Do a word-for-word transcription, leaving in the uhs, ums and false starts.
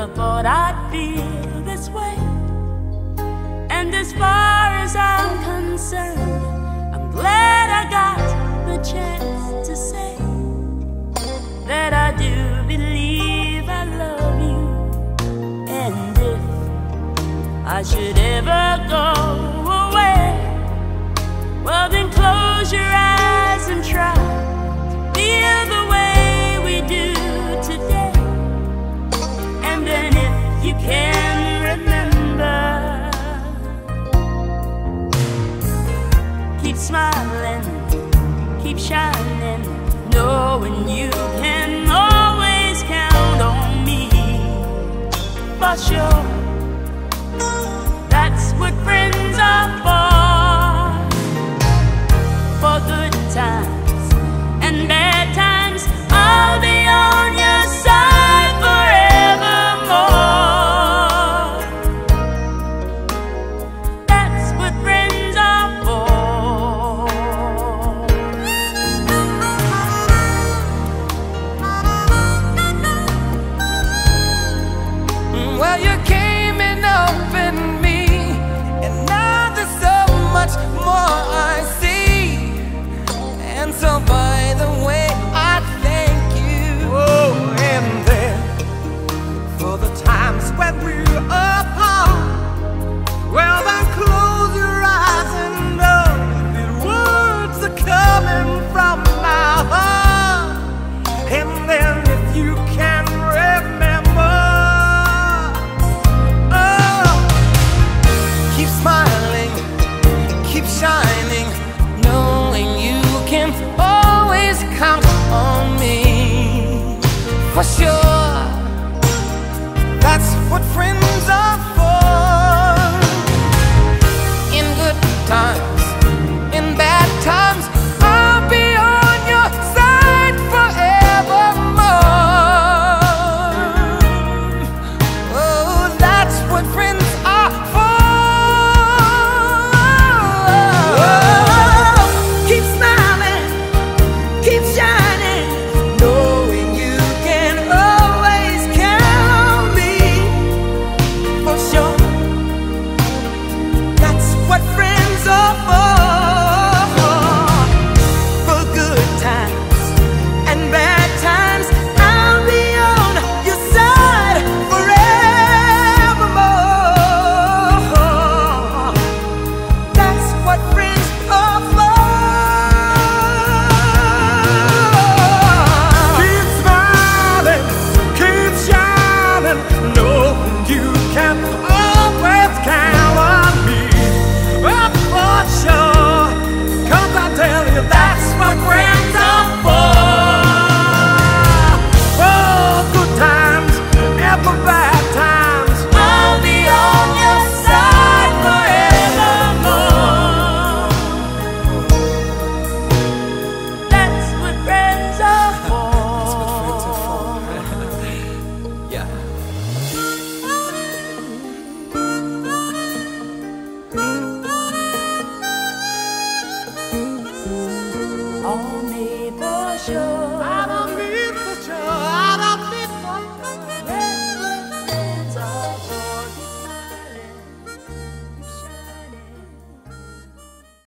never thought I'd feel this way. And as far as I'm concerned, I'm glad I got the chance to say that I do believe I love you. And if I should ever go away, well then close your eyes and try to feel the way we do today. And then if you can remember, keep smiling, keep shining, knowing you can always count on me. For sure, that's what friends are for. For good times and bad times, I'll be on your side forevermore. That's what friends are for. Well, you came and opened me, and now there's so much more I see. And so by the way, I thank you. Oh, and then for the times when we're apart, well then close your eyes and know the words are coming from my heart. And then if you can remember, oh, keep smiling, keep shining, knowing you can always count on me. For sure.